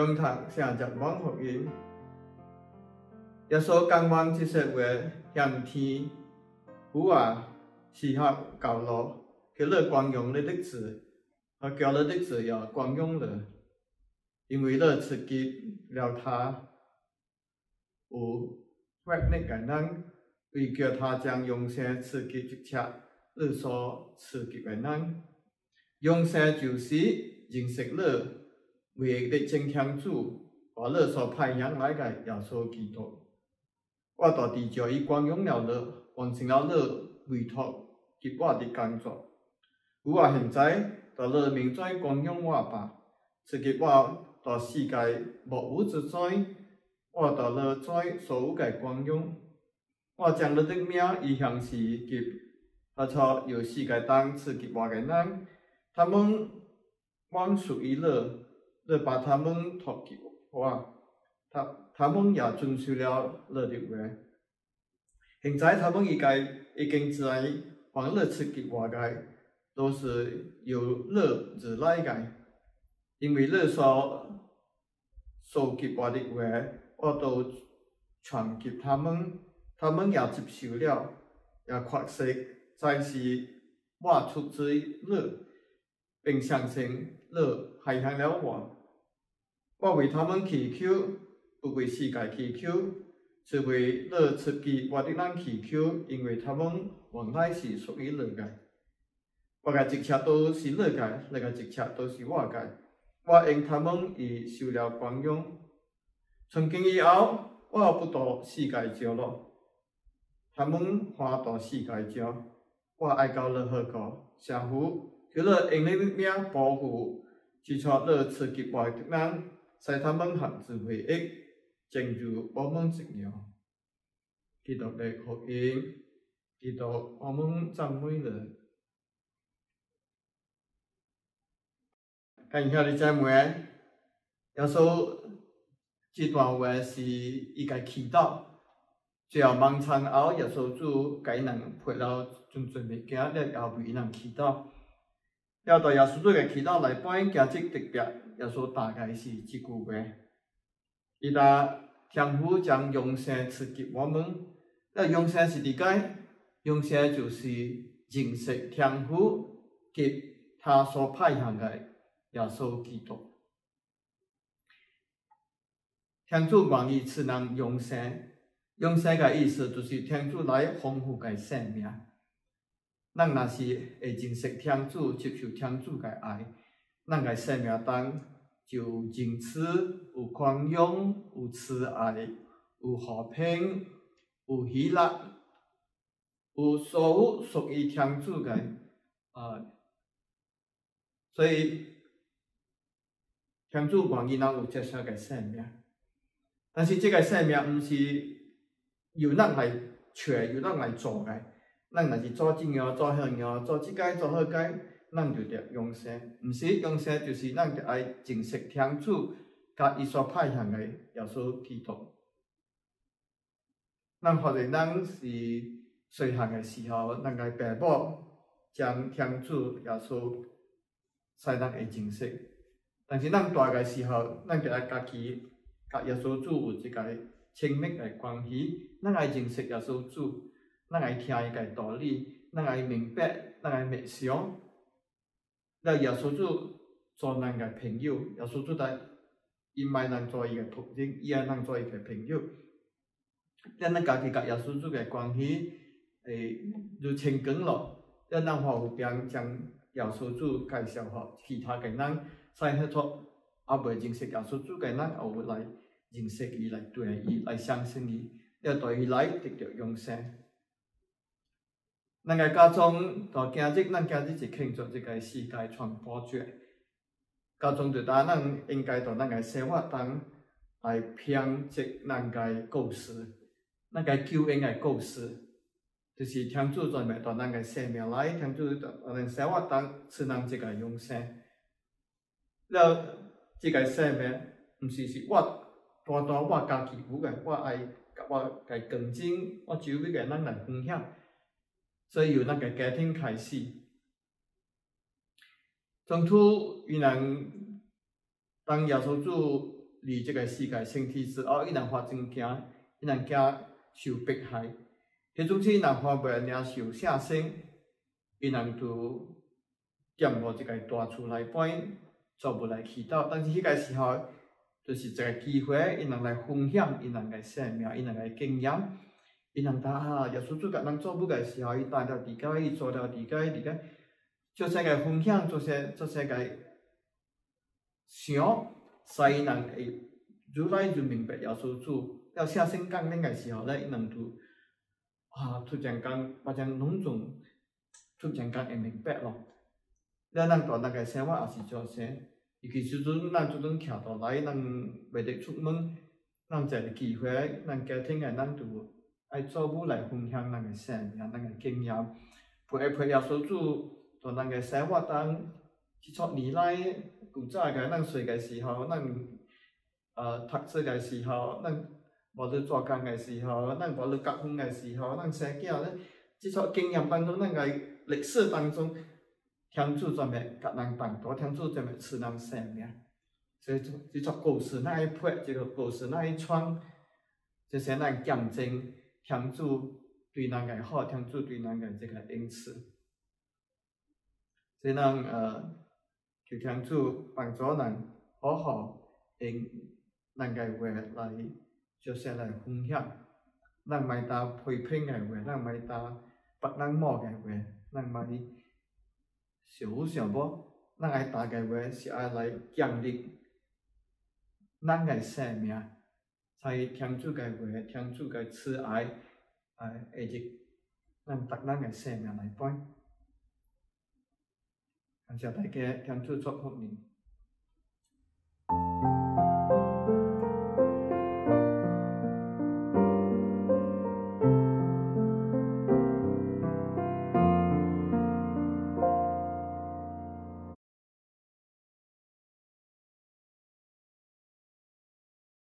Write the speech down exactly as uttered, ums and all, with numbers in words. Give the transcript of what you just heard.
用读成日文福音。耶稣讲完这些话，向天父啊，赐下教路，给了光荣的日子，和叫了日子也光荣了，因为了刺激了他有活力的人，为叫他将永生赐给一切了所赐给的人。永生就是认识了唯一的真天主，和了所派遣来的耶稣基督。我到地上已光荣了了，完成了了委托给我的工作。我现在到了明在光荣我吧，赐给我到世界无有之灾，我到了在所有的光荣。我将了的名意向是给他朝由世界当赐给我的人，他们往属于了，了把他们托给我。他他们也遵守了了的话，现在他们已该已经知道，往了赐给我的都是由了而来的，因为了所所给我的话，我都传给他们，他们也接受了，也确实在是我出自了，并相信了害向了我。我为他们祈求。不为世界祈求，是为了赐给我的人祈求，因为他们原来是属于了的。我的一切都是了的，那个一切都是我的。我因他们而受了光荣。从今以后，我不到世界教了，他们换到世界教。我爱教了何个社会，除了因你的名保护，至少了赐给我的人，使他们合之为一。正如我们一样，基督的福音，基督我们赞美了。感谢你姊妹，耶稣这段话是伊个祈祷，最后晚餐后，耶稣主给人配了种种物件，了也为人祈祷。了到耶稣主嘅祈祷内边，今日特别，耶稣大概是这句话。伊答天父将永生赐给我们，那永生是伫解？永生就是认识天父及他所派向的耶稣基督。天主愿意赐人永生，永生的意思就是天主来丰富的生命。咱若是会认识天主，接受天主的爱，咱的生命中就仁慈、有宽容、有慈爱、有和平、有喜乐，有所有属于天主的啊。所以天主愿意咱有这些个生命，但是这个生命毋是由咱来找、由咱来做的。咱若是做这样、做那样、做这个、做那个。咱就得永生，毋是永生，就是咱得爱认识天主，甲伊所派向的耶稣基督。咱发现咱是细汉的时候，咱个爸母将天主耶稣使咱会认识，但是咱大个时候，咱得爱家己甲耶稣主有一个亲密的关系，咱爱认识耶稣主，咱爱听伊个道理，咱爱明白，咱爱默想。了耶稣主做咱个朋友，耶稣主在伊卖咱做伊个仆人，伊爱咱做伊个朋友。咱咱家己甲耶稣主个关系会就亲近咯。了咱华有边将耶稣主介绍互其他个人，使迄撮还未认识耶稣主个人，也有来认识伊，来对伊，来相信伊，了对伊来得到永生。咱个家中到今日，咱今日是庆祝这个世界传播节。家中就当咱应该到咱个生活中来编织咱个故事，咱个救恩个故事，就是天主专门到咱个生命来，天主到咱生活中赐咱这个永生。了，这个生命毋是是我单单我家己有个，我爱甲我个更正，我周围个人来分享。所以由咱个家庭开始，中途有人当耶稣主离这个世界升天之后，伊人发真惊，伊人惊受迫害。迄种时，伊人发袂领受圣生，伊人就踮落一个大厝内边，做不来祈祷。但是迄个时候，就是一个机会，伊人来分享，伊人来生命，伊人来经验。伊人打啊，耶稣主甲咱做母个时候，伊带了伫个，伊做了伫个，伫个，做些个分享，做些做些个想，使伊人会愈来愈明白耶稣主。了写圣讲恁个时候咧，伊人就啊，突然间，把种拢总突然间会明白咯。了，咱大人个生活也是做些，尤其时阵咱即阵徛倒来，咱袂得出门，咱一个机会，咱家庭个咱就爱做母来分享咱个生命、咱个经验，陪陪耶稣主，在咱个生活中，即撮年来，古早个咱细个时候，咱呃读书个时候，咱无咧做工个时候，咱无咧结婚个时候，咱生囝咧，即撮经验当中，咱个历史当中，天主专门甲咱帮助，天主专门赐咱生命，所以即撮故事咱爱配，即个故事咱爱传，这些咱见证。天主对咱个好，天主对咱个这个恩赐，所以咱呃求天主帮助咱好好用咱个话来就是来分享，咱莫打批评个话，咱莫打别人骂个话，咱莫想有想无，咱爱打个话是爱来建立咱个生命。在天主个话，天主个慈爱，啊，会入咱逐人个生命内边。感谢大家，天主祝福您。